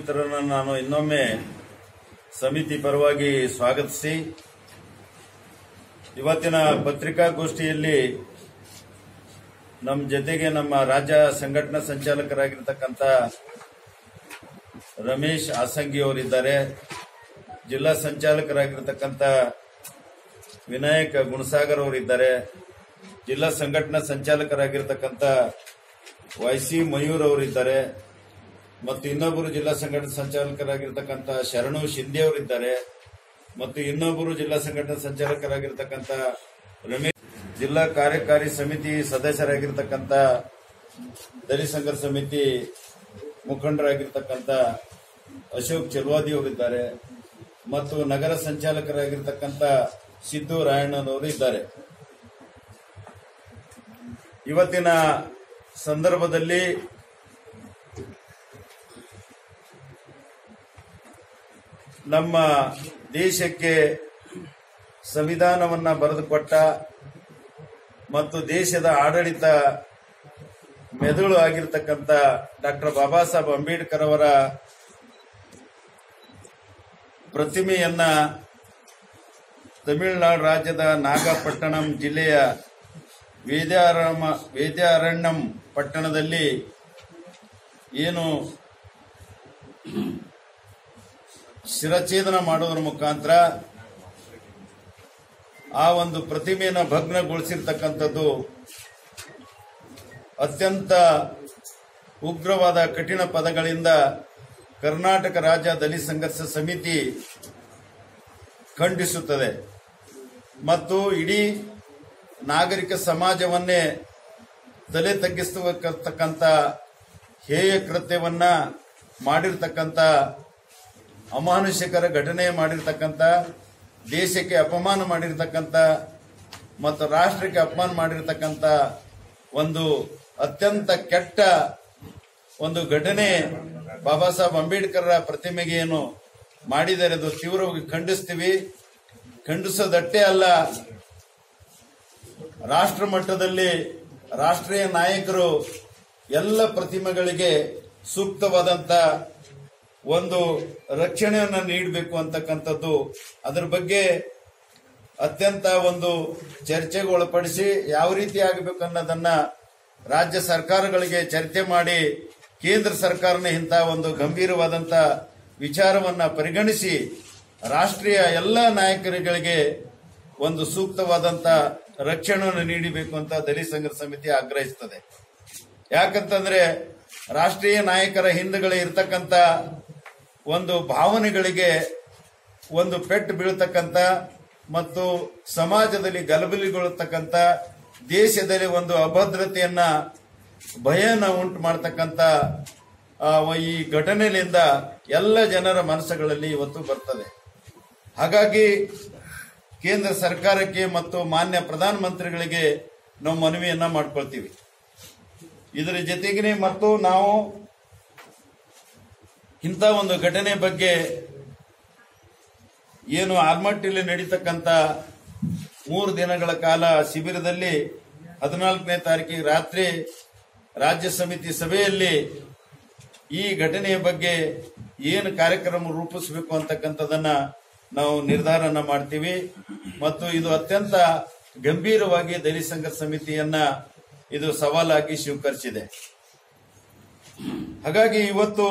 ಮಿತ್ರರನ್ನು ನಾನು ಇನ್ನೊಮ್ಮೆ ಸಮಿತಿ ಪರವಾಗಿ ಸ್ವಾಗತಿಸಿ ಇವತ್ತಿನ ಪತ್ರಿಕಾಗೋಷ್ಠಿಯಲ್ಲಿ ನಮ್ಮ ಜೊತೆಗೆ ನಮ್ಮ ರಾಜ್ಯ ಸಂಘಟನಾ ಸಂಚಾಲಕರಾಗಿರತಕ್ಕಂತ ರಮೇಶ್ ಆಸಂಗಿ ಅವರಿದ್ದಾರೆ, ಜಿಲ್ಲಾ ಸಂಚಾಲಕರಾಗಿರತಕ್ಕಂತ ವಿನಾಯಕ್ ಗುಣಸಾಗರ್ ಅವರಿದ್ದಾರೆ, ಜಿಲ್ಲಾ ಸಂಘಟನಾ ಸಂಚಾಲಕರಾಗಿರತಕ್ಕಂತ ವೈಸಿ ಮಯೂರ್ ಅವರಿದ್ದಾರೆ ಮತ್ತು ಇನ್ನೊಬ್ಬರು ಜಿಲ್ಲಾ ಸಂಘಟನಾ ಸಂಚಾಲಕರಾಗಿರತಕ್ಕಂತ ಶರಣು ಶಿಂದೆ ಅವರಿದ್ದಾರೆ ಮತ್ತು ಇನ್ನೊಬ್ಬರು ಜಿಲ್ಲಾ ಸಂಘಟನಾ ಸಂಚಾಲಕರಾಗಿರತಕ್ಕಂತ ರಮೇಶ್, ಜಿಲ್ಲಾ ಕಾರ್ಯಕಾರಿ ಸಮಿತಿ ಸದಸ್ಯರಾಗಿರತಕ್ಕಂತ ದಲಿತ ಸಂಘರ್ಷ ಸಮಿತಿ ಮುಖಂಡರಾಗಿರ್ತಕ್ಕಂಥ ಅಶೋಕ್ ಚಲವಾದಿ ಅವರಿದ್ದಾರೆ ಮತ್ತು ನಗರ ಸಂಚಾಲಕರಾಗಿರ್ತಕ್ಕಂಥ ಸಿದ್ದು ರಾಯಣ್ಣನವರು ಇದ್ದಾರೆ. ಇವತ್ತಿನ ಸಂದರ್ಭದಲ್ಲಿ ನಮ್ಮ ದೇಶಕ್ಕೆ ಸಂವಿಧಾನವನ್ನ ಬರೆದುಕೊಟ್ಟ ಮತ್ತು ದೇಶದ ಆಡಳಿತ ಮೆದುಳು ಆಗಿರತಕ್ಕಂತ ಡಾಕ್ಟರ್ ಬಾಬಾ ಸಾಹೇಬ್ ಅಂಬೇಡ್ಕರ್ ಅವರ ಪ್ರತಿಮೆಯನ್ನ ತಮಿಳುನಾಡು ರಾಜ್ಯದ ನಾಗಪಟ್ಟಣಂ ಜಿಲ್ಲೆಯ ವೇದ್ಯಾರಣ್ಯಂ ಪಟ್ಟಣದಲ್ಲಿ ಏನು ಶಿರಛೇದನ ಮಾಡುವುದರ ಮುಖಾಂತರ ಆ ಒಂದು ಪ್ರತಿಮೆಯನ್ನು ಭಗ್ನಗೊಳಿಸಿರ್ತಕ್ಕಂಥದ್ದು ಅತ್ಯಂತ ಉಗ್ರವಾದ ಕಠಿಣ ಪದಗಳಿಂದ ಕರ್ನಾಟಕ ರಾಜ್ಯ ದಲಿತ ಸಂಘರ್ಷ ಸಮಿತಿ ಖಂಡಿಸುತ್ತದೆ ಮತ್ತು ಇಡೀ ನಾಗರಿಕ ಸಮಾಜವನ್ನೇ ತಲೆ ತಗ್ಗಿಸತಕ್ಕಂಥ ಹೇಯ ಕೃತ್ಯವನ್ನ ಮಾಡಿರ್ತಕ್ಕಂಥ ಅಮಾನುಷಿಕರ ಘಟನೆ ಮಾಡಿರ್ತಕ್ಕಂಥ ದೇಶಕ್ಕೆ ಅಪಮಾನ ಮಾಡಿರ್ತಕ್ಕಂಥ ಮತ್ತು ರಾಷ್ಟ್ರಕ್ಕೆ ಅಪಮಾನ ಮಾಡಿರ್ತಕ್ಕಂಥ ಒಂದು ಅತ್ಯಂತ ಕೆಟ್ಟ ಒಂದು ಘಟನೆ ಬಾಬಾ ಸಾಹೇಬ್ ಅಂಬೇಡ್ಕರ್ ಪ್ರತಿಮೆಗೆ ಏನು ಮಾಡಿದರೆ ಅದು ತೀವ್ರವಾಗಿ ಖಂಡಿಸ್ತೀವಿ. ಖಂಡಿಸೋದಷ್ಟೇ ಅಲ್ಲ, ರಾಷ್ಟ್ರ ಮಟ್ಟದಲ್ಲಿ ರಾಷ್ಟ್ರೀಯ ನಾಯಕರು ಎಲ್ಲ ಪ್ರತಿಮೆಗಳಿಗೆ ಸೂಕ್ತವಾದಂತ ಒಂದು ರಕ್ಷಣೆಯನ್ನು ನೀಡಬೇಕು ಅಂತಕ್ಕಂಥದ್ದು, ಅದರ ಬಗ್ಗೆ ಅತ್ಯಂತ ಒಂದು ಚರ್ಚೆಗೆ ಒಳಪಡಿಸಿ ಯಾವ ರೀತಿ ಆಗಬೇಕು ಅನ್ನೋದನ್ನ ರಾಜ್ಯ ಸರ್ಕಾರಗಳಿಗೆ ಚರ್ಚೆ ಮಾಡಿ ಕೇಂದ್ರ ಸರ್ಕಾರನ ಇಂತಹ ಒಂದು ಗಂಭೀರವಾದಂತ ವಿಚಾರವನ್ನ ಪರಿಗಣಿಸಿ ರಾಷ್ಟ್ರೀಯ ಎಲ್ಲ ನಾಯಕರುಗಳಿಗೆ ಒಂದು ಸೂಕ್ತವಾದಂತ ರಕ್ಷಣೆಯನ್ನು ನೀಡಬೇಕು ಅಂತ ದಲಿತ ಸಂಘರ್ಷ ಸಮಿತಿ ಆಗ್ರಹಿಸುತ್ತದೆ. ಯಾಕಂತಂದ್ರೆ ರಾಷ್ಟ್ರೀಯ ನಾಯಕರ ಹಿಂದುಗಡೆ ಇರತಕ್ಕಂತ ಒಂದು ಭಾವನೆಗಳಿಗೆ ಒಂದು ಪೆಟ್ಟು ಬೀಳತಕ್ಕಂತ ಮತ್ತು ಸಮಾಜದಲ್ಲಿ ಗಲಭೆಗೊಳ್ಳತಕ್ಕಂತ, ದೇಶದಲ್ಲಿ ಒಂದು ಅಭದ್ರತೆಯನ್ನ ಭಯನ ಉಂಟು ಮಾಡತಕ್ಕಂತ ಈ ಘಟನೆಯಿಂದ ಎಲ್ಲ ಜನರ ಮನಸ್ಸುಗಳಲ್ಲಿ ಇವತ್ತು ಬರ್ತದೆ. ಹಾಗಾಗಿ ಕೇಂದ್ರ ಸರ್ಕಾರಕ್ಕೆ ಮತ್ತು ಮಾನ್ಯ ಪ್ರಧಾನಮಂತ್ರಿಗಳಿಗೆ ನಾವು ಮನವಿಯನ್ನ ಮಾಡ್ಕೊಳ್ತೀವಿ. ಇದರ ಜೊತೆಗೆ ಮತ್ತು ನಾವು ಇಂಥ ಒಂದು ಘಟನೆ ಬಗ್ಗೆ ಏನು ಆಲ್ಮಟ್ಟಿಯಲ್ಲಿ ನಡೀತಕ್ಕಂಥ 3 ದಿನಗಳ ಕಾಲ ಶಿಬಿರದಲ್ಲಿ 14ನೇ ತಾರೀಕಿಗೆ ರಾತ್ರಿ ರಾಜ್ಯ ಸಮಿತಿ ಸಭೆಯಲ್ಲಿ ಈ ಘಟನೆಯ ಬಗ್ಗೆ ಏನು ಕಾರ್ಯಕ್ರಮ ರೂಪಿಸಬೇಕು ಅಂತಕ್ಕಂಥದನ್ನ ನಾವು ನಿರ್ಧಾರನ ಮಾಡ್ತೀವಿ ಮತ್ತು ಇದು ಅತ್ಯಂತ ಗಂಭೀರವಾಗಿ ದಲಿತ ಸಂಘರ್ಷ ಸಮಿತಿಯನ್ನ ಇದು ಸವಾಲಾಗಿ ಸ್ವೀಕರಿಸಿದೆ. ಹಾಗಾಗಿ ಇವತ್ತು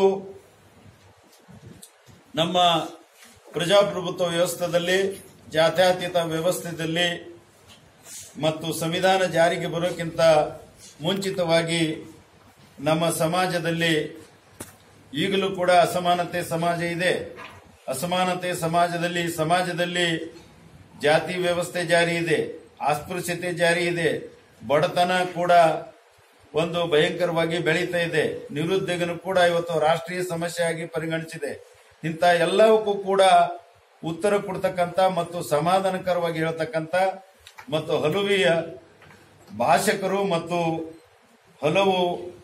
ನಮ್ಮ ಪ್ರಜಾಪ್ರಭುತ್ವ ವ್ಯವಸ್ಥೆಯಲ್ಲಿ, ಜಾತ್ಯತೀತ ವ್ಯವಸ್ಥೆಯಲ್ಲಿ ಮತ್ತು ಸಂವಿಧಾನ ಜಾರಿಗೆ ಬರೋಕ್ಕಿಂತ ಮುಂಚಿತವಾಗಿ ನಮ್ಮ ಸಮಾಜದಲ್ಲಿ ಈಗಲೂ ಕೂಡ ಅಸಮಾನತೆ ಸಮಾಜ ಇದೆ. ಅಸಮಾನತೆ ಸಮಾಜದಲ್ಲಿ ಜಾತಿ ವ್ಯವಸ್ಥೆ ಜಾರಿ ಇದೆ, ಅಸ್ಪೃಶ್ಯತೆ ಜಾರಿ ಇದೆ, ಬಡತನ ಕೂಡ ಒಂದು ಭಯಂಕರವಾಗಿ ಬೆಳೀತಾ ಇದೆ, ನಿರುದ್ಯೋಗನೂ ಕೂಡ ಇವತ್ತು ರಾಷ್ಟ್ರೀಯ ಸಮಸ್ಯೆಯಾಗಿ ಪರಿಗಣಿಸಿದೆ. ಇಂಥ ಎಲ್ಲವಕ್ಕೂ ಕೂಡ ಉತ್ತರ ಕೊಡ್ತಕ್ಕಂಥ ಮತ್ತು ಸಮಾಧಾನಕರವಾಗಿ ಹೇಳ್ತಕ್ಕಂಥ ಮತ್ತು ಹಲವಿಯ ಭಾಷಕರು ಮತ್ತು ಹಲವು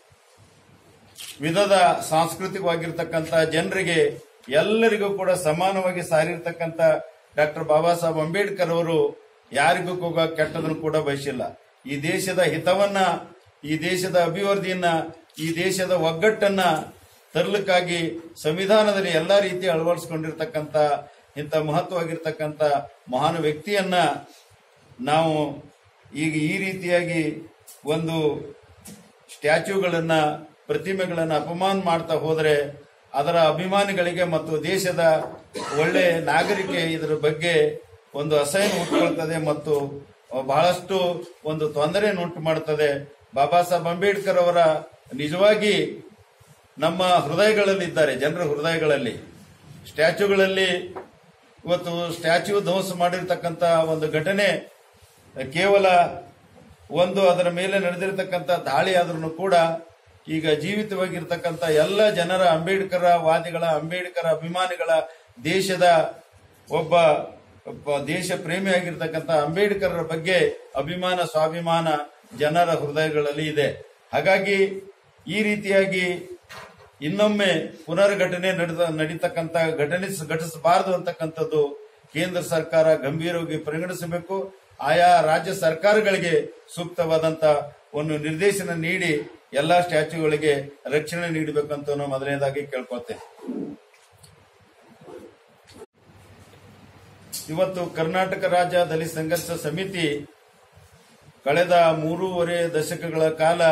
ವಿಧದ ಸಾಂಸ್ಕೃತಿಕವಾಗಿರ್ತಕ್ಕಂಥ ಜನರಿಗೆ ಎಲ್ಲರಿಗೂ ಕೂಡ ಸಮಾನವಾಗಿ ಸಾರಿರ್ತಕ್ಕಂಥ ಡಾಕ್ಟರ್ ಬಾಬಾ ಸಾಹೇಬ್ ಅಂಬೇಡ್ಕರ್ ಅವರು ಯಾರಿಗೂ ಕೂಡ ಕೆಟ್ಟದನ್ನು ಕೂಡ ಬಯಸಿಲ್ಲ. ಈ ದೇಶದ ಹಿತವನ್ನ, ಈ ದೇಶದ ಅಭಿವೃದ್ಧಿಯನ್ನ, ಈ ದೇಶದ ಒಗ್ಗಟ್ಟನ್ನ ತರಲಿಕ್ಕಾಗಿ ಸಂವಿಧಾನದಲ್ಲಿ ಎಲ್ಲಾ ರೀತಿ ಅಳವಡಿಸಿಕೊಂಡಿರ್ತಕ್ಕಂಥ ಇಂಥ ಮಹತ್ವವಾಗಿರ್ತಕ್ಕಂಥ ಮಹಾನ್ ವ್ಯಕ್ತಿಯನ್ನ ನಾವು ಈಗ ಈ ರೀತಿಯಾಗಿ ಒಂದು ಸ್ಟ್ಯಾಚ್ಯೂಗಳನ್ನ ಪ್ರತಿಮೆಗಳನ್ನ ಅಪಮಾನ ಮಾಡ್ತಾ ಹೋದರೆ ಅದರ ಅಭಿಮಾನಿಗಳಿಗೆ ಮತ್ತು ದೇಶದ ಒಳ್ಳೆ ನಾಗರಿಕೆ ಇದರ ಬಗ್ಗೆ ಒಂದು ಅಸಹ್ಯ ಉಂಟುಕೊಳ್ತದೆ ಮತ್ತು ಬಹಳಷ್ಟು ಒಂದು ತೊಂದರೆಯನ್ನುಂಟು ಮಾಡುತ್ತದೆ. ಬಾಬಾ ಸಾಹೇಬ್ ಅಂಬೇಡ್ಕರ್ ಅವರ ನಿಜವಾಗಿ ನಮ್ಮ ಹೃದಯಗಳಲ್ಲಿ ಇದ್ದಾರೆ, ಜನರ ಹೃದಯಗಳಲ್ಲಿ. ಸ್ಟ್ಯಾಚ್ಯೂಗಳಲ್ಲಿ ಇವತ್ತು ಸ್ಟ್ಯಾಚ್ಯೂ ಧ್ವಂಸ ಮಾಡಿರ್ತಕ್ಕಂಥ ಒಂದು ಘಟನೆ ಕೇವಲ ಒಂದು ಅದರ ಮೇಲೆ ನಡೆದಿರತಕ್ಕಂಥ ದಾಳಿ ಆದ್ರೂ ಕೂಡ ಈಗ ಜೀವಿತವಾಗಿರ್ತಕ್ಕಂಥ ಎಲ್ಲ ಜನರ ಅಂಬೇಡ್ಕರ್ ವಾದಿಗಳ, ಅಂಬೇಡ್ಕರ್ ಅಭಿಮಾನಿಗಳ, ದೇಶದ ಒಬ್ಬ ದೇಶ ಪ್ರೇಮಿಯಾಗಿರ್ತಕ್ಕಂಥ ಅಂಬೇಡ್ಕರ್ ಬಗ್ಗೆ ಅಭಿಮಾನ, ಸ್ವಾಭಿಮಾನ ಜನರ ಹೃದಯಗಳಲ್ಲಿ ಇದೆ. ಹಾಗಾಗಿ ಈ ರೀತಿಯಾಗಿ ಇನ್ನೊಮ್ಮೆ ಪುನರ್ಘಟನೆ ನಡೀತಕ್ಕಂಥ ಘಟಿಸಬಾರದು ಅಂತಕ್ಕಂಥದ್ದು ಕೇಂದ್ರ ಸರ್ಕಾರ ಗಂಭೀರವಾಗಿ ಪರಿಗಣಿಸಬೇಕು. ಆಯಾ ರಾಜ್ಯ ಸರ್ಕಾರಗಳಿಗೆ ಸೂಕ್ತವಾದಂತ ಒಂದು ನಿರ್ದೇಶನ ನೀಡಿ ಎಲ್ಲಾ ಸ್ಟ್ಯಾಚ್ಯೂಗಳಿಗೆ ರಕ್ಷಣೆ ನೀಡಬೇಕಂತ ನಾವು ಮೊದಲನೇದಾಗಿ ಕೇಳ್ಕೊಳ್ತೇವೆ. ಇವತ್ತು ಕರ್ನಾಟಕ ರಾಜ್ಯ ದಲಿತ ಸಂಘರ್ಷ ಸಮಿತಿ ಕಳೆದ 3.5 ದಶಕಗಳ ಕಾಲ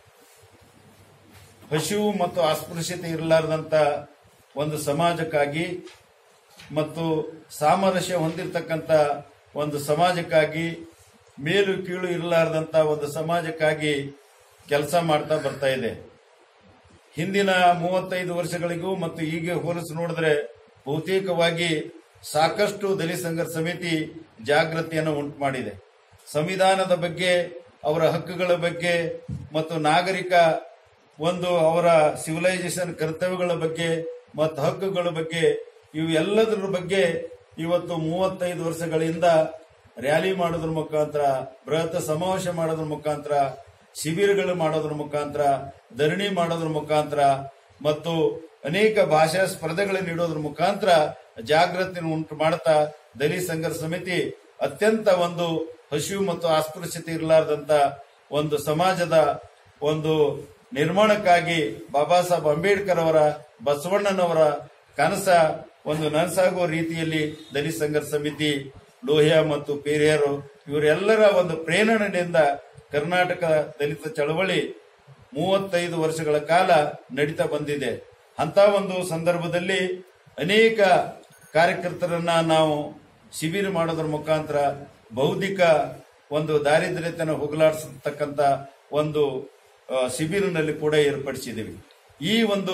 ಹಸಿವು ಮತ್ತು ಅಸ್ಪೃಶ್ಯತೆ ಇರಲಾರದಂತ ಒಂದು ಸಮಾಜಕ್ಕಾಗಿ ಮತ್ತು ಸಾಮರಸ್ಯ ಹೊಂದಿರತಕ್ಕಂತ ಒಂದು ಸಮಾಜಕ್ಕಾಗಿ, ಮೇಲು ಕೀಳು ಇರಲಾರದಂತ ಒಂದು ಸಮಾಜಕ್ಕಾಗಿ ಕೆಲಸ ಮಾಡ್ತಾ ಬರ್ತಾ ಇದೆ. ಹಿಂದಿನ 35 ವರ್ಷಗಳಿಗೂ ಮತ್ತು ಈಗ ಹೋಲಿಸಿ ನೋಡಿದ್ರೆ ಬಹುತೇಕವಾಗಿ ಸಾಕಷ್ಟು ದಲಿತ ಸಂಘರ್ಷ ಸಮಿತಿ ಜಾಗೃತಿಯನ್ನು ಉಂಟು ಮಾಡಿದೆ. ಸಂವಿಧಾನದ ಬಗ್ಗೆ, ಅವರ ಹಕ್ಕುಗಳ ಬಗ್ಗೆ ಮತ್ತು ನಾಗರಿಕ ಒಂದು ಅವರ ಸಿವಿಲೈಸೇಷನ್ ಕರ್ತವ್ಯಗಳ ಬಗ್ಗೆ ಮತ್ತು ಹಕ್ಕುಗಳ ಬಗ್ಗೆ ಇವು ಎಲ್ಲದರ ಬಗ್ಗೆ ಇವತ್ತು 35 ವರ್ಷಗಳಿಂದ ರ್ಯಾಲಿ ಮಾಡೋದ್ರ ಮುಖಾಂತರ, ಬೃಹತ್ ಸಮಾವೇಶ ಮಾಡೋದ್ರ ಮುಖಾಂತರ, ಶಿಬಿರಗಳು ಮಾಡೋದ್ರ ಮುಖಾಂತರ, ಧರಣಿ ಮಾಡೋದ್ರ ಮುಖಾಂತರ ಮತ್ತು ಅನೇಕ ಭಾಷಾ ಸ್ಪರ್ಧೆಗಳನ್ನು ನೀಡೋದ್ರ ಮುಖಾಂತರ ಜಾಗೃತಿ ಉಂಟು ಮಾಡುತ್ತಾ ದಲಿತ ಸಂಘರ್ಷ ಸಮಿತಿ ಅತ್ಯಂತ ಒಂದು ಹಸಿವು ಮತ್ತು ಅಸ್ಪೃಶ್ಯತೆ ಇರಲಾರದಂತ ಒಂದು ಸಮಾಜದ ಒಂದು ನಿರ್ಮಾಣಕ್ಕಾಗಿ ಬಾಬಾ ಸಾಹೇಬ್ ಅಂಬೇಡ್ಕರ್ ಅವರ, ಬಸವಣ್ಣನವರ ಕನಸ ಒಂದು ನನಸಾಗುವ ರೀತಿಯಲ್ಲಿ ದಲಿತ ಸಂಘರ್ಷ ಸಮಿತಿ, ಲೋಹಿಯಾ ಮತ್ತು ಪೇರಿಯರು ಇವರೆಲ್ಲರ ಒಂದು ಪ್ರೇರಣೆಯಿಂದ ಕರ್ನಾಟಕ ದಲಿತ ಚಳವಳಿ 35 ವರ್ಷಗಳ ಕಾಲ ನಡೀತಾ ಬಂದಿದೆ. ಅಂತ ಒಂದು ಸಂದರ್ಭದಲ್ಲಿ ಅನೇಕ ಕಾರ್ಯಕರ್ತರನ್ನ ನಾವು ಶಿಬಿರ ಮಾಡೋದ್ರ ಮುಖಾಂತರ ಬೌದ್ಧಿಕ ಒಂದು ದಾರಿದ್ರ್ಯತೆಯನ್ನು ಹೋಗಲಾಡಿಸತಕ್ಕಂತ ಒಂದು ಶಿಬಿರನಲ್ಲಿ ಕೂಡ ಏರ್ಪಡಿಸಿದ್ದೀವಿ. ಈ ಒಂದು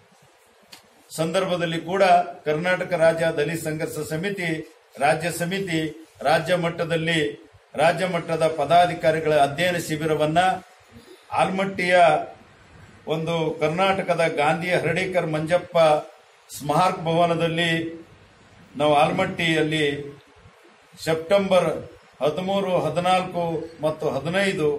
ಸಂದರ್ಭದಲ್ಲಿ ಕೂಡ ಕರ್ನಾಟಕ ರಾಜ್ಯ ದಲಿತ ಸಂಘರ್ಷ ಸಮಿತಿ ರಾಜ್ಯ ಮಟ್ಟದ ಪದಾಧಿಕಾರಿಗಳ ಅಧ್ಯಯನ ಶಿಬಿರವನ್ನ ಆಲ್ಮಟ್ಟಿಯ ಒಂದು ಕರ್ನಾಟಕದ ಗಾಂಧಿ ಹರ್ಡೇಕರ್ ಮಂಜಪ್ಪ ಸ್ಮಾರಕ ಭವನದಲ್ಲಿ ನಾವು ಆಲ್ಮಟ್ಟಿಯಲ್ಲಿ ಸೆಪ್ಟೆಂಬರ್ 13, 14 ಮತ್ತು 15,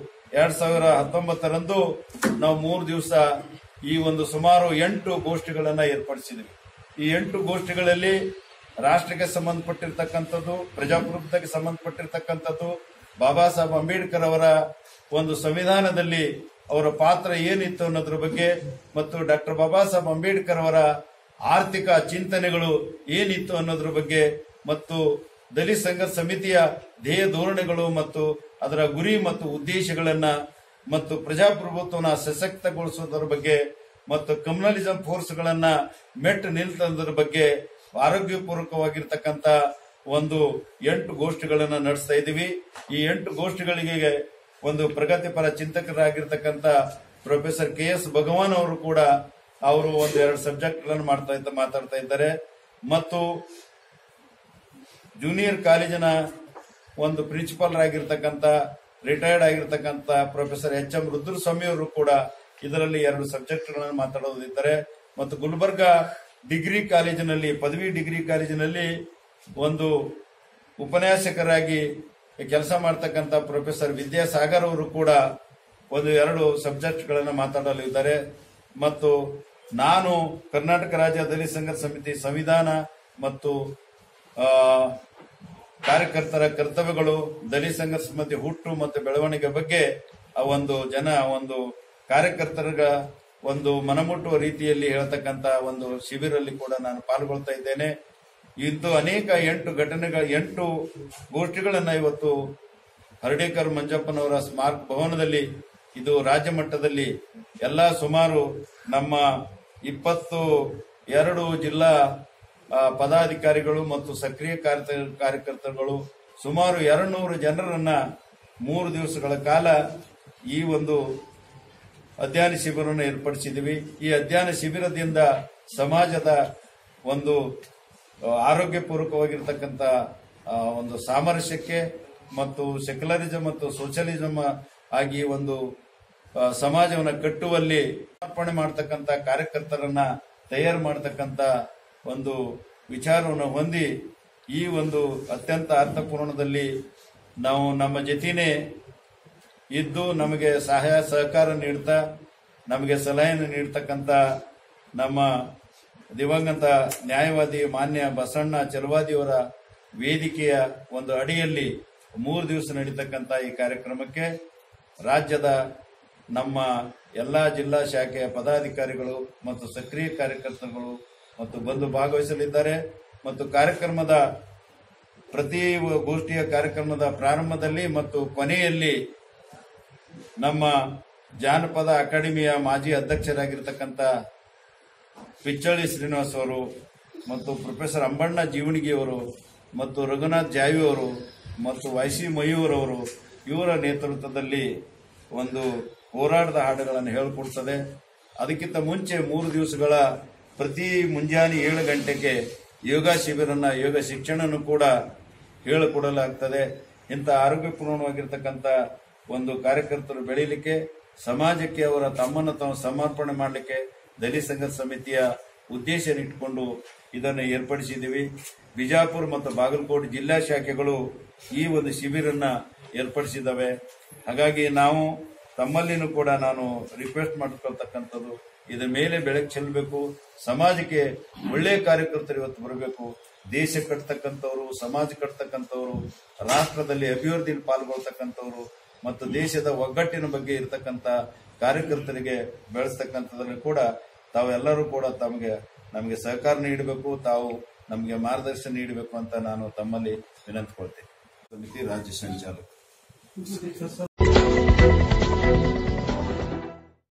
2019 ನಾವು 3 ದಿವಸ ಈ ಒಂದು ಸುಮಾರು 8 ಗೋಷ್ಠಿಗಳನ್ನ ಏರ್ಪಡಿಸಿದ್ವಿ. ಈ 8 ಗೋಷ್ಠಿಗಳಲ್ಲಿ ರಾಷ್ಟ್ರಕ್ಕೆ ಸಂಬಂಧಪಟ್ಟಿರ್ತಕ್ಕಂಥದ್ದು, ಪ್ರಜಾಪ್ರಭುತ್ವಕ್ಕೆ ಸಂಬಂಧಪಟ್ಟಿರ್ತಕ್ಕಂಥದ್ದು, ಬಾಬಾ ಸಾಹೇಬ್ ಅಂಬೇಡ್ಕರ್ ಅವರ ಒಂದು ಸಂವಿಧಾನದಲ್ಲಿ ಅವರ ಪಾತ್ರ ಏನಿತ್ತು ಅನ್ನೋದ್ರ ಬಗ್ಗೆ ಮತ್ತು ಡಾಕ್ಟರ್ ಬಾಬಾ ಸಾಹೇಬ್ ಅಂಬೇಡ್ಕರ್ ಅವರ ಆರ್ಥಿಕ ಚಿಂತನೆಗಳು ಏನಿತ್ತು ಅನ್ನೋದ್ರ ಬಗ್ಗೆ ಮತ್ತು ದಲಿತ ಸಂಘರ್ಷ ಸಮಿತಿಯ ಧ್ಯೇಯ ಧೋರಣೆಗಳು ಮತ್ತು ಅದರ ಗುರಿ ಮತ್ತು ಉದ್ದೇಶಗಳನ್ನ ಮತ್ತು ಪ್ರಜಾಪ್ರಭುತ್ವನ ಸಶಕ್ತಗೊಳಿಸುವುದರ ಬಗ್ಗೆ ಮತ್ತು ಕಮ್ಯುನಲಿಸಂ ಫೋರ್ಸ್ಗಳನ್ನ ಮೆಟ್ಟು ನಿಲ್ತದ್ರ ಬಗ್ಗೆ ಆರೋಗ್ಯಪೂರ್ವಕವಾಗಿರ್ತಕ್ಕಂಥ ಒಂದು 8 ಗೋಷ್ಠಿಗಳನ್ನ ನಡೆಸ್ತಾ ಇದ್ದೀವಿ. ಈ 8 ಗೋಷ್ಠಿಗಳಿಗೆ ಒಂದು ಪ್ರಗತಿಪರ ಚಿಂತಕರಾಗಿರ್ತಕ್ಕಂಥ ಪ್ರೊಫೆಸರ್ KS ಭಗವಾನ್ ಅವರು ಕೂಡ ಅವರು 1-2 ಸಬ್ಜೆಕ್ಟ್ ಗಳನ್ನು ಮಾತಾಡ್ತಾ ಇದ್ದಾರೆ ಮತ್ತು ಜೂನಿಯರ್ ಕಾಲೇಜಿನ ಒಂದು ಪ್ರಿನ್ಸಿಪಾಲ್ ಆಗಿರ್ತಕ್ಕಂಥ ರಿಟೈರ್ಡ್ ಆಗಿರ್ತಕ್ಕಂಥ ಪ್ರೊಫೆಸರ್ HM ರುದ್ರಸ್ವಾಮಿ ಅವರು ಕೂಡ ಇದರಲ್ಲಿ 2 ಸಬ್ಜೆಕ್ಟ್ ಗಳನ್ನು ಮಾತಾಡೋದಿದ್ದಾರೆ ಮತ್ತು ಗುಲ್ಬರ್ಗ ಡಿಗ್ರಿ ಕಾಲೇಜಿನಲ್ಲಿ, ಪದವಿ ಡಿಗ್ರಿ ಕಾಲೇಜಿನಲ್ಲಿ ಒಂದು ಉಪನ್ಯಾಸಕರಾಗಿ ಕೆಲಸ ಮಾಡತಕ್ಕಂಥ ಪ್ರೊಫೆಸರ್ ವಿದ್ಯಾಸಾಗರ್ ಅವರು ಕೂಡ 1-2 ಸಬ್ಜೆಕ್ಟ್ ಗಳನ್ನು ಮಾತಾಡಲಿದ್ದಾರೆ ಮತ್ತು ನಾನು ಕರ್ನಾಟಕ ರಾಜ್ಯ ದಲಿತ ಸಂಘರ್ಷ ಸಮಿತಿ ಸಂವಿಧಾನ ಮತ್ತು ಕಾರ್ಯಕರ್ತರ ಕರ್ತವ್ಯಗಳು, ದಲಿತ ಸಂಘರ್ಷ ಸಮಿತಿ ಹುಟ್ಟು ಮತ್ತು ಬೆಳವಣಿಗೆ ಬಗ್ಗೆ ಒಂದು ಕಾರ್ಯಕರ್ತರ ಒಂದು ಮನಮುಟ್ಟುವ ರೀತಿಯಲ್ಲಿ ಹೇಳ್ತಕ್ಕಂತ ಒಂದು ಶಿಬಿರಲ್ಲಿ ಕೂಡ ನಾನು ಪಾಲ್ಗೊಳ್ತಾ ಇದ್ದೇನೆ. ಇಂದು ಅನೇಕ 8 ಗೋಷ್ಠಿಗಳನ್ನ ಇವತ್ತು ಹರ್ಡೇಕರ್ ಮಂಜಪ್ಪನವರ ಸ್ಮಾರಕ ಭವನದಲ್ಲಿ ಇದು ರಾಜ್ಯ ಮಟ್ಟದಲ್ಲಿ ಎಲ್ಲ ಸುಮಾರು ನಮ್ಮ 22 ಜಿಲ್ಲಾ ಪದಾಧಿಕಾರಿಗಳು ಮತ್ತು ಸಕ್ರಿಯ ಕಾರ್ಯಕರ್ತರುಗಳು ಸುಮಾರು 200 ಜನರನ್ನ 3 ದಿವಸಗಳ ಕಾಲ ಈ ಒಂದು ಅಧ್ಯಯನ ಶಿಬಿರವನ್ನು ಏರ್ಪಡಿಸಿದ್ದೀವಿ. ಈ ಅಧ್ಯಯನ ಶಿಬಿರದಿಂದ ಸಮಾಜದ ಒಂದು ಆರೋಗ್ಯಪೂರ್ವಕವಾಗಿರ್ತಕ್ಕಂಥ ಒಂದು ಸಾಮರಸ್ಯಕ್ಕೆ ಮತ್ತು ಸೆಕ್ಯುಲರಿಸಂ ಮತ್ತು ಸೋಷಿಯಲಿಸಂ ಆಗಿ ಒಂದು ಸಮಾಜವನ್ನು ಕಟ್ಟುವಲ್ಲಿ ಸಮರ್ಪಣೆ ಮಾಡತಕ್ಕಂಥ ಕಾರ್ಯಕರ್ತರನ್ನ ತಯಾರು ಮಾಡತಕ್ಕಂಥ ಒಂದು ವಿಚಾರವನ್ನು ಹೊಂದಿ ಈ ಒಂದು ಅತ್ಯಂತ ಅರ್ಥಪೂರ್ಣದಲ್ಲಿ ನಾವು ನಮ್ಮ ಜೊತೆನೇ ಇದ್ದು ನಮಗೆ ಸಹಾಯ ಸಹಕಾರ ನೀಡ್ತಾ ನಮಗೆ ಸಲಹೆಯನ್ನು ನೀಡತಕ್ಕಂಥ ನಮ್ಮ ದಿವಂಗತ ನ್ಯಾಯವಾದಿ ಮಾನ್ಯ ಬಸಣ್ಣ ಚಲವಾದಿಯವರ ವೇದಿಕೆಯ ಒಂದು ಅಡಿಯಲ್ಲಿ 3 ದಿವಸ ನಡೀತಕ್ಕಂಥ ಈ ಕಾರ್ಯಕ್ರಮಕ್ಕೆ ರಾಜ್ಯದ ನಮ್ಮ ಎಲ್ಲಾ ಜಿಲ್ಲಾ ಶಾಖೆಯ ಪದಾಧಿಕಾರಿಗಳು ಮತ್ತು ಸಕ್ರಿಯ ಕಾರ್ಯಕರ್ತರುಗಳು ಮತ್ತು ಬಂದು ಭಾಗವಹಿಸಲಿದ್ದಾರೆ. ಮತ್ತು ಕಾರ್ಯಕ್ರಮದ ಪ್ರತಿ ಗೋಷ್ಠಿಯ ಕಾರ್ಯಕ್ರಮದ ಪ್ರಾರಂಭದಲ್ಲಿ ಮತ್ತು ಕೊನೆಯಲ್ಲಿ ನಮ್ಮ ಜಾನಪದ ಅಕಾಡೆಮಿಯ ಮಾಜಿ ಅಧ್ಯಕ್ಷರಾಗಿರ್ತಕ್ಕಂಥ ಪಿಚ್ಚಳ್ಳಿ ಶ್ರೀನಿವಾಸ್ ಅವರು ಮತ್ತು ಪ್ರೊಫೆಸರ್ ಅಂಬಣ್ಣ ಜೀವಣಿಗೆಯವರು ಮತ್ತು ರಘುನಾಥ್ ಜಾವಿ ಅವರು ಮತ್ತು ವೈಸಿ ಮಯೂರ್ ಅವರು ಇವರ ನೇತೃತ್ವದಲ್ಲಿ ಒಂದು ಹೋರಾಟದ ಹಾಡುಗಳನ್ನು ಹೇಳಿಕೊಡ್ತದೆ. ಅದಕ್ಕಿಂತ ಮುಂಚೆ 3 ದಿವಸಗಳ ಪ್ರತಿ ಮುಂಜಾನೆ 7 ಗಂಟೆಗೆ ಯೋಗ ಶಿಬಿರನ್ನ ಯೋಗ ಶಿಕ್ಷಣನು ಕೂಡ ಹೇಳಿಕೊಡಲಾಗ್ತದೆ. ಇಂಥ ಆರೋಗ್ಯಪೂರ್ಣವಾಗಿರ್ತಕ್ಕಂಥ ಒಂದು ಕಾರ್ಯಕರ್ತರು ಬೆಳೀಲಿಕ್ಕೆ ಸಮಾಜಕ್ಕೆ ಅವರ ತಮ್ಮನ್ನು ತಾವು ಸಮರ್ಪಣೆ ಮಾಡಲಿಕ್ಕೆ ದಲಿತ ಸಂಘರ್ಷ ಸಮಿತಿಯ ಉದ್ದೇಶ ಇಟ್ಟುಕೊಂಡು ಇದನ್ನು ಏರ್ಪಡಿಸಿದ್ದೀವಿ. ಬಿಜಾಪುರ ಮತ್ತು ಬಾಗಲಕೋಟೆ ಜಿಲ್ಲಾ ಶಾಖೆಗಳು ಈ ಒಂದು ಶಿಬಿರನ್ನ ಏರ್ಪಡಿಸಿದ್ದಾವೆ. ಹಾಗಾಗಿ ನಾವು ತಮ್ಮಲ್ಲಿನೂ ಕೂಡ ನಾನು ರಿಕ್ವೆಸ್ಟ್ ಮಾಡ್ಕೊಳ್ತಕ್ಕಂಥದ್ದು ಇದರ ಮೇಲೆ ಬೆಳಕು ಚೆಲ್ಲಬೇಕು. ಸಮಾಜಕ್ಕೆ ಒಳ್ಳೆಯ ಕಾರ್ಯಕರ್ತರು ಇವತ್ತು ಬರಬೇಕು. ದೇಶ ಕಟ್ತಕ್ಕಂಥವ್ರು, ಸಮಾಜ ಕಟ್ತಕ್ಕಂಥವ್ರು, ರಾಷ್ಟ್ರದಲ್ಲಿ ಅಭಿವೃದ್ಧಿಯಲ್ಲಿ ಪಾಲ್ಗೊಳ್ತಕ್ಕಂಥವ್ರು ಮತ್ತು ದೇಶದ ಒಗ್ಗಟ್ಟಿನ ಬಗ್ಗೆ ಇರತಕ್ಕಂಥ ಕಾರ್ಯಕರ್ತರಿಗೆ ಬೆಳೆಸ್ತಕ್ಕಂಥದ್ರಲ್ಲಿ ಕೂಡ ತಾವೆಲ್ಲರೂ ಕೂಡ ನಮಗೆ ಸಹಕಾರ ನೀಡಬೇಕು, ತಾವು ನಮಗೆ ಮಾರ್ಗದರ್ಶನ ನೀಡಬೇಕು ಅಂತ ನಾನು ತಮ್ಮಲ್ಲಿ ವಿನಂತಿಕೊಳ್ತೇನೆ. ಸಮಿತಿ ರಾಜ್ಯ ಸಂಚಾಲಕ